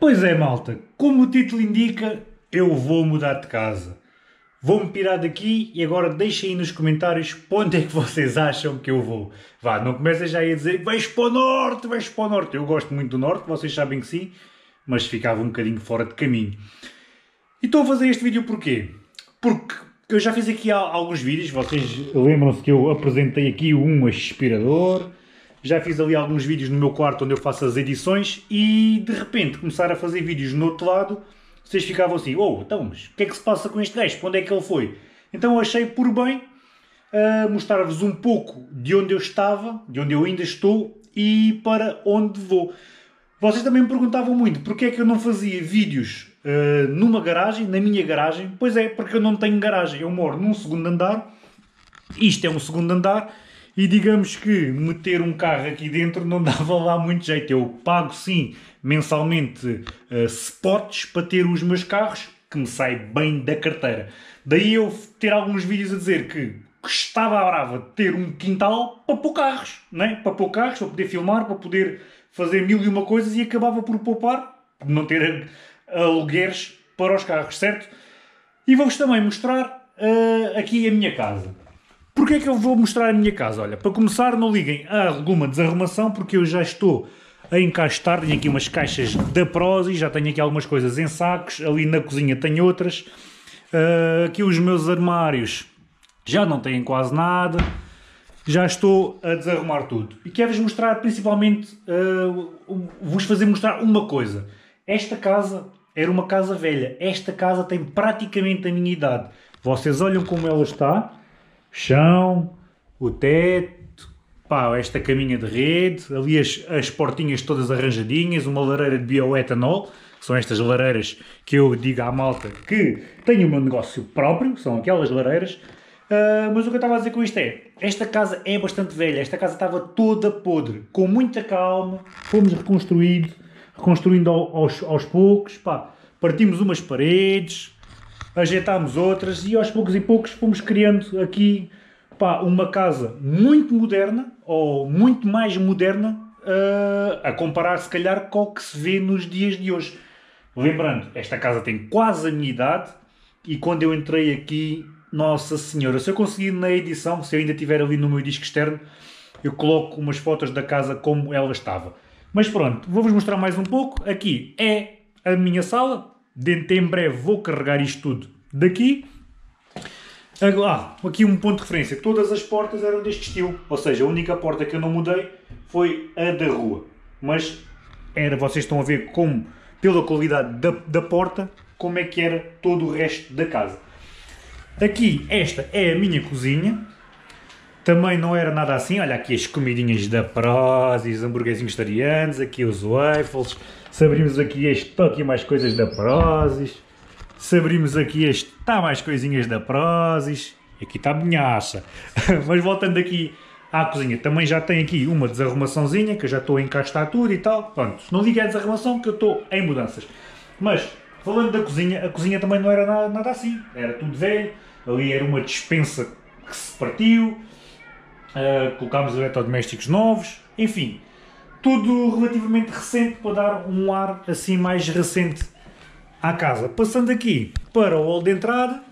Pois é, malta, como o título indica, eu vou mudar de casa. Vou-me pirar daqui e agora deixem aí nos comentários para onde é que vocês acham que eu vou. Vá, não comecem já a dizer que vais para o norte, vais para o norte. Eu gosto muito do norte, vocês sabem que sim, mas ficava um bocadinho fora de caminho. E estou a fazer este vídeo porquê? Porque eu já fiz aqui alguns vídeos, vocês lembram-se que eu apresentei aqui um aspirador. Já fiz ali alguns vídeos no meu quarto onde eu faço as edições e de repente começar a fazer vídeos no outro lado, vocês ficavam assim, então, mas o que é que se passa com este gajo? Para onde é que ele foi? Então achei por bem mostrar-vos um pouco de onde eu estava, de onde eu ainda estou e para onde vou. Vocês também me perguntavam muito porque é que eu não fazia vídeos numa garagem, na minha garagem. Pois é, porque eu não tenho garagem, eu moro num segundo andar, isto é um segundo andar. E digamos que meter um carro aqui dentro não dava lá muito jeito. Eu pago sim mensalmente spots para ter os meus carros, que me sai bem da carteira. Daí eu ter alguns vídeos a dizer que estava à brava de ter um quintal para pôr carros, não é? Para pôr carros, para poder filmar, para poder fazer mil e uma coisas e acabava por poupar, por não ter alugueres para os carros, certo? E vou-vos também mostrar aqui a minha casa. Porquê é que eu vou mostrar a minha casa? Olha, para começar, não liguem a alguma desarrumação, porque eu já estou a encastar. Tenho aqui umas caixas da Prozis, já tenho aqui algumas coisas em sacos, ali na cozinha tenho outras. Aqui os meus armários já não têm quase nada. Já estou a desarrumar tudo. E quero-vos mostrar, principalmente, vos fazer mostrar uma coisa. Esta casa era uma casa velha. Esta casa tem praticamente a minha idade. Vocês olham como ela está. Chão, o teto, pá, esta caminha de rede, ali as portinhas todas arranjadinhas, uma lareira de bioetanol, que são estas lareiras que eu digo à malta que tenho o meu negócio próprio, são aquelas lareiras, mas o que eu estava a dizer com isto é, esta casa é bastante velha, esta casa estava toda podre, com muita calma, fomos reconstruindo aos poucos, pá, partimos umas paredes, ajeitámos outras e aos poucos e poucos fomos criando aqui uma casa muito moderna, ou muito mais moderna, a comparar se calhar com o que se vê nos dias de hoje. Lembrando, esta casa tem quase a minha idade e quando eu entrei aqui, Nossa Senhora, se eu conseguir na edição, se eu ainda tiver ali no meu disco externo, eu coloco umas fotos da casa como ela estava. Mas pronto, vou-vos mostrar mais um pouco. Aqui é a minha sala. Dentro em breve vou carregar isto tudo daqui. Aqui um ponto de referência. Todas as portas eram deste estilo. Ou seja, a única porta que eu não mudei foi a da rua. Mas vocês estão a ver como, pela qualidade da porta, como é que era todo o resto da casa. Aqui, esta é a minha cozinha. Também não era nada assim. Olha aqui as comidinhas da Prozis, hambúrguerzinhos vegetarianos, aqui os waffles. Se abrimos aqui este, estão aqui mais coisas da Prozis. Se abrimos aqui este, está mais coisinhas da Prozis. E aqui está a minhaça. Mas voltando aqui à cozinha, também já tem aqui uma desarrumaçãozinha, que eu já estou a encastar tudo e tal. Pronto, não digo é desarrumação, que eu estou em mudanças. Mas, falando da cozinha, a cozinha também não era nada assim. Era tudo velho. Ali era uma despensa que se partiu. Colocámos eletrodomésticos novos, enfim, tudo relativamente recente para dar um ar assim mais recente à casa. Passando aqui para o hall de entrada,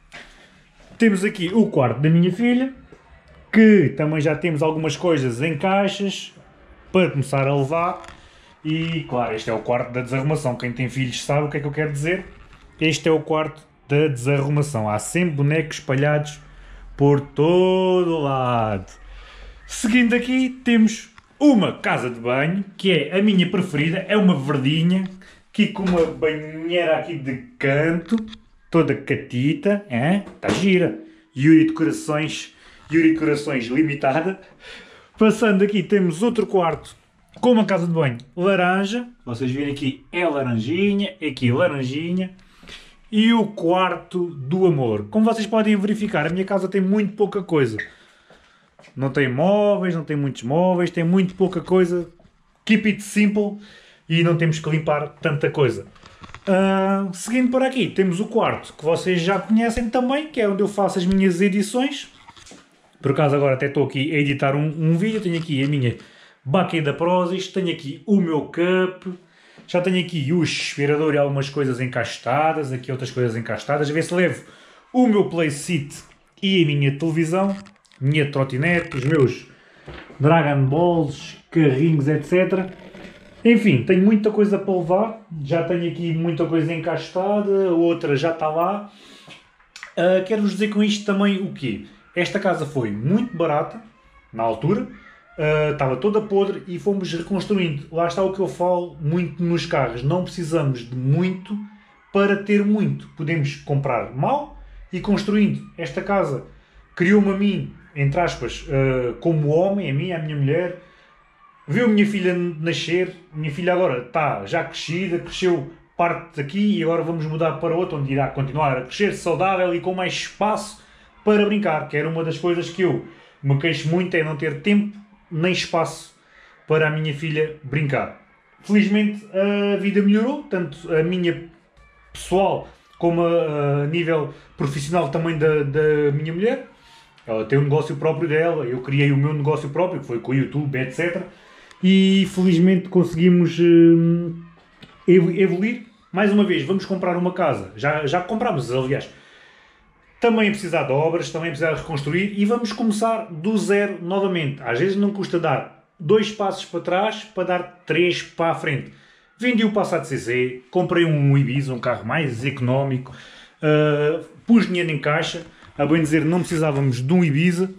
temos aqui o quarto da minha filha, que também já temos algumas coisas em caixas para começar a levar. E claro, este é o quarto da desarrumação. Quem tem filhos sabe o que é que eu quero dizer. Este é o quarto da desarrumação. Há sempre bonecos espalhados por todo o lado. Seguindo aqui, temos uma casa de banho, que é a minha preferida, é uma verdinha, aqui com uma banheira aqui de canto, toda catita, está gira, Yuri Decorações Limitada. Passando aqui, temos outro quarto com uma casa de banho laranja, vocês virem aqui é laranjinha, aqui laranjinha. E o quarto do amor. Como vocês podem verificar, a minha casa tem muito pouca coisa. Não tem móveis, não tem muitos móveis, tem muito pouca coisa. Keep it simple e não temos que limpar tanta coisa. Seguindo por aqui, temos o quarto que vocês já conhecem também, que é onde eu faço as minhas edições. Por acaso agora até estou aqui a editar um vídeo. Tenho aqui a minha baqueta da Prozis, tenho aqui o meu cup. Já tenho aqui o aspirador e algumas coisas encastadas, aqui outras coisas encastadas. A ver se levo o meu playseat e a minha televisão, minha trotinete, os meus Dragon Balls, carrinhos, etc. Enfim, tenho muita coisa para levar. Já tenho aqui muita coisa encastada, outra já está lá. Quero-vos dizer com isto também o quê? Esta casa foi muito barata, na altura. Estava toda podre e fomos reconstruindo. Lá está o que eu falo muito nos carros. Não precisamos de muito para ter muito. Podemos comprar mal e construindo. Esta casa criou-me a mim, entre aspas, como homem, a mim, a minha mulher. Viu a minha filha nascer. Minha filha agora está já crescida, cresceu parte daqui e agora vamos mudar para outra, onde irá continuar a crescer saudável e com mais espaço para brincar. Que era uma das coisas que eu me queixo muito, é não ter tempo nem espaço para a minha filha brincar. Felizmente a vida melhorou, tanto a minha pessoal como a nível profissional também da minha mulher. Ela tem um negócio próprio dela, eu criei o meu negócio próprio, que foi com o YouTube, etc. E felizmente conseguimos evoluir. Mais uma vez, vamos comprar uma casa. Já comprámos, aliás. Também a precisar de obras, também a precisar de reconstruir e vamos começar do zero novamente. Às vezes não custa dar 2 passos para trás para dar 3 para a frente. Vendi o Passat CC, comprei um Ibiza, um carro mais económico, pus dinheiro em caixa. A bem dizer, não precisávamos de um Ibiza.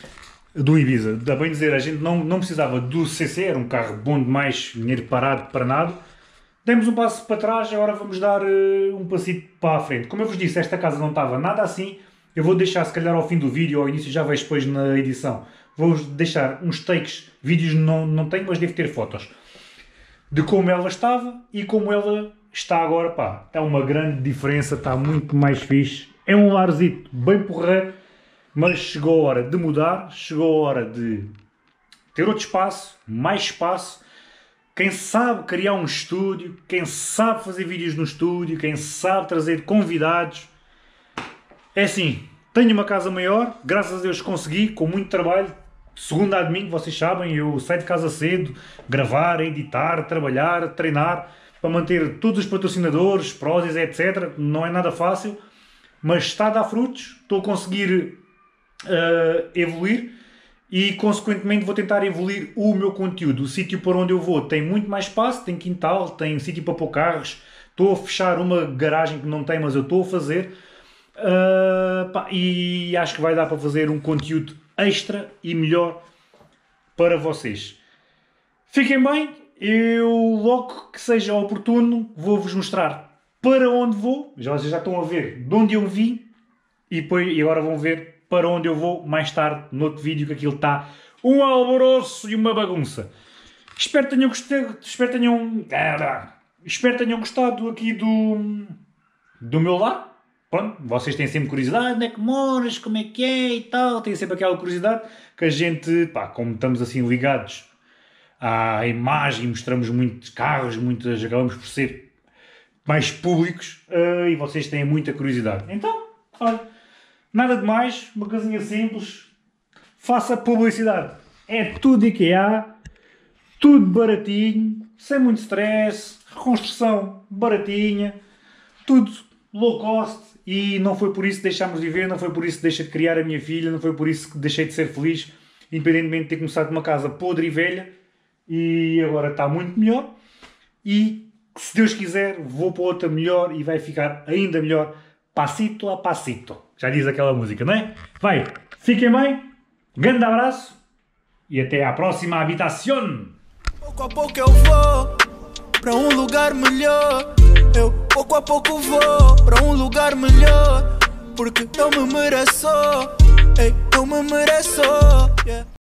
A bem dizer, a gente não precisava do CC, era um carro bom demais, dinheiro parado para nada. Demos um passo para trás, agora vamos dar um passito para a frente. Como eu vos disse, esta casa não estava nada assim. Eu vou deixar, se calhar, ao fim do vídeo, ao início, já vejo depois na edição. Vou-vos deixar uns takes, vídeos não tenho, mas devo ter fotos. De como ela estava e como ela está agora, pá. É uma grande diferença, está muito mais fixe. É um larzito bem porreiro, mas chegou a hora de mudar, chegou a hora de ter outro espaço, mais espaço. Quem sabe criar um estúdio, quem sabe fazer vídeos no estúdio, quem sabe trazer convidados. É assim, tenho uma casa maior, graças a Deus consegui, com muito trabalho. Segunda a domingo, vocês sabem, eu saio de casa cedo, gravar, editar, trabalhar, treinar, para manter todos os patrocinadores, Prozis, etc. Não é nada fácil, mas está a dar frutos, estou a conseguir evoluir. E, consequentemente, vou tentar evoluir o meu conteúdo. O sítio para onde eu vou tem muito mais espaço, tem quintal, tem sítio para pôr carros. Estou a fechar uma garagem que não tem, mas eu estou a fazer. E acho que vai dar para fazer um conteúdo extra e melhor para vocês. Fiquem bem. Eu, logo que seja oportuno, vou-vos mostrar para onde vou. Vocês já estão a ver de onde eu vim. E agora vão ver para onde eu vou mais tarde, no outro vídeo, que aquilo está um alvoroço e uma bagunça. Espero que tenham gostado, espero que tenham gostado aqui do meu lar. Pronto, vocês têm sempre curiosidade, onde é que moras, como é que é e tal, têm sempre aquela curiosidade que a gente, pá, como estamos assim ligados à imagem, mostramos muitos carros, acabamos por ser mais públicos e vocês têm muita curiosidade. Então, olha, nada de mais, uma casinha simples, faça publicidade. É tudo IKEA, tudo baratinho, sem muito stress, reconstrução baratinha, tudo low cost e não foi por isso que deixámos de viver, não foi por isso que deixei de criar a minha filha, não foi por isso que deixei de ser feliz, independentemente de ter começado numa casa podre e velha e agora está muito melhor e se Deus quiser vou para outra melhor e vai ficar ainda melhor, passito a passito. Já diz aquela música, não é? Vai, fiquem bem, grande abraço e até à próxima habitação. Pouco a pouco eu vou para um lugar melhor. Eu pouco a pouco vou para um lugar melhor. Porque eu me mereço, eu me mereço. Yeah.